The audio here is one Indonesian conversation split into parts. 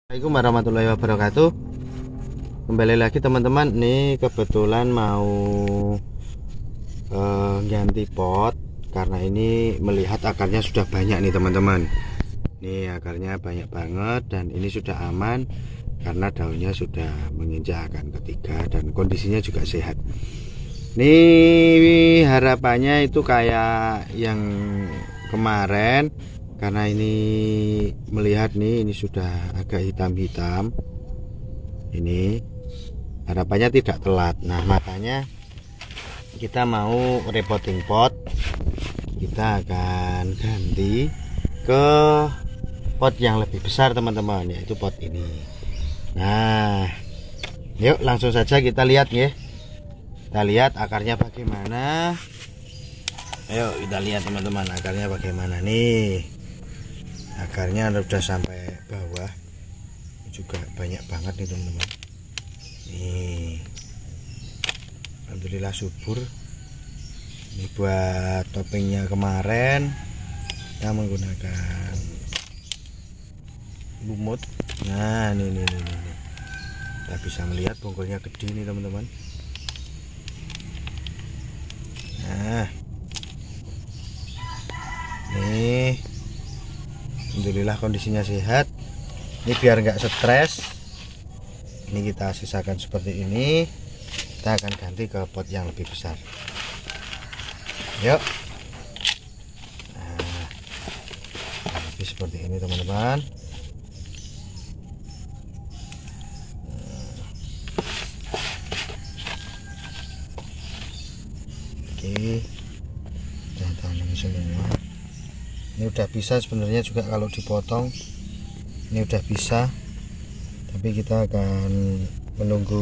Assalamualaikum warahmatullahi wabarakatuh. Kembali lagi teman-teman. Nih kebetulan mau ganti pot karena ini melihat akarnya sudah banyak nih teman-teman. Nih akarnya banyak banget dan ini sudah aman karena daunnya sudah menginjak akan ketiga dan kondisinya juga sehat. Nih harapannya itu kayak yang kemarin. Karena ini melihat nih ini sudah agak hitam-hitam, ini harapannya tidak telat. Nah makanya kita mau repotting pot, kita akan ganti ke pot yang lebih besar teman-teman, yaitu pot ini. Nah yuk langsung saja kita lihat ya, kita lihat akarnya bagaimana. Ayo kita lihat teman-teman akarnya bagaimana nih. Akarnya sudah sampai bawah juga banyak banget nih teman-teman. Nih alhamdulillah subur. Ini buat toppingnya kemarin kita menggunakan lumut. Nah ini kita bisa melihat bonggolnya gede nih teman-teman. Nah nih alhamdulillah kondisinya sehat. Ini biar nggak stres, ini kita sisakan seperti ini. Kita akan ganti ke pot yang lebih besar. Yuk. Nah, lebih seperti ini teman-teman. Oke, dan tanam semua. Ini udah bisa sebenarnya juga kalau dipotong, ini udah bisa, tapi kita akan menunggu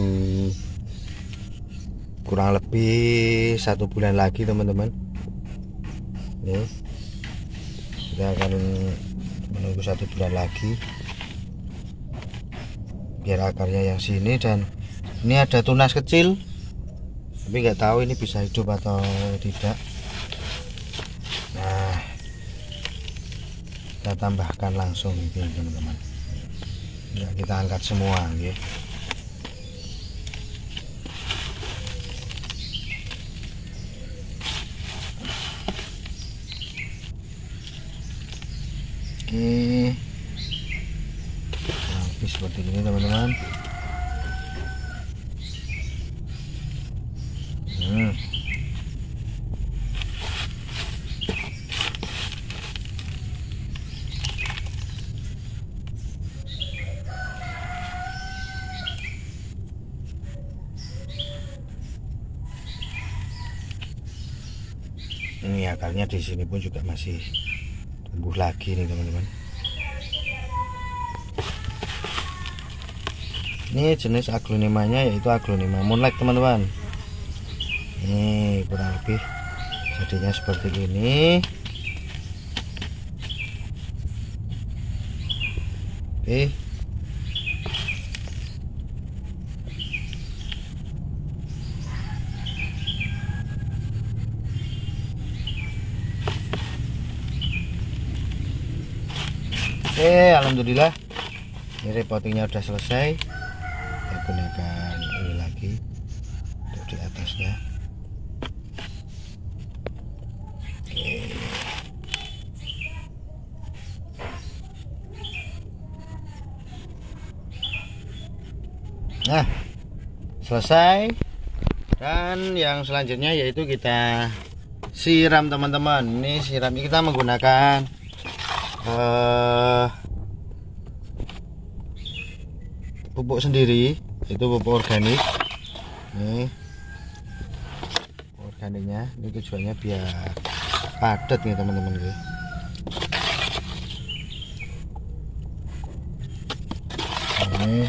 kurang lebih 1 bulan lagi teman-teman. Nih kita akan menunggu 1 bulan lagi biar akarnya yang sini. Dan ini ada tunas kecil tapi nggak tahu ini bisa hidup atau tidak. Nah kita tambahkan langsung ini teman-teman, ya, kita angkat semua ya. Oke, nah, seperti ini teman-teman. Ini akarnya di sini pun juga masih tumbuh lagi nih teman-teman. Ini jenis aglonimanya yaitu aglonema moonlight teman-teman. Ini kurang lebih jadinya seperti ini. Oke. Alhamdulillah ini repottingnya udah selesai. Kita gunakan ini lagi untuk di atasnya. Oke. Nah selesai, dan yang selanjutnya yaitu kita siram teman-teman. Ini siram kita menggunakan pupuk sendiri, itu pupuk organik. Nih organiknya, ini tujuannya biar padat nih teman-teman. Ini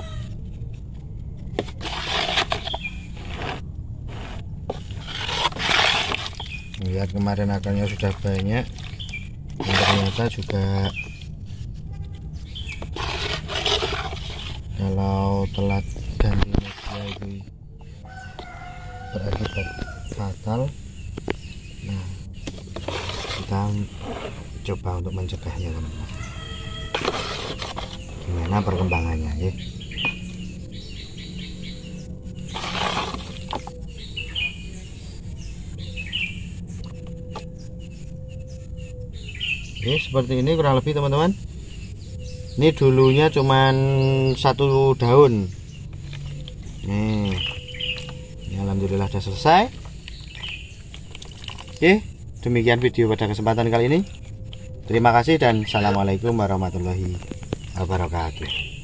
lihat kemarin akarnya sudah banyak, dan ternyata juga kalau telat ganti media itu berakibat fatal. Nah kita coba untuk mencegahnya teman-teman. gimana perkembangannya ya. Oke, seperti ini kurang lebih teman-teman. Ini dulunya cuman 1 daun. Nih, ini alhamdulillah sudah selesai. Oke, demikian video pada kesempatan kali ini. Terima kasih dan assalamualaikum warahmatullahi wabarakatuh.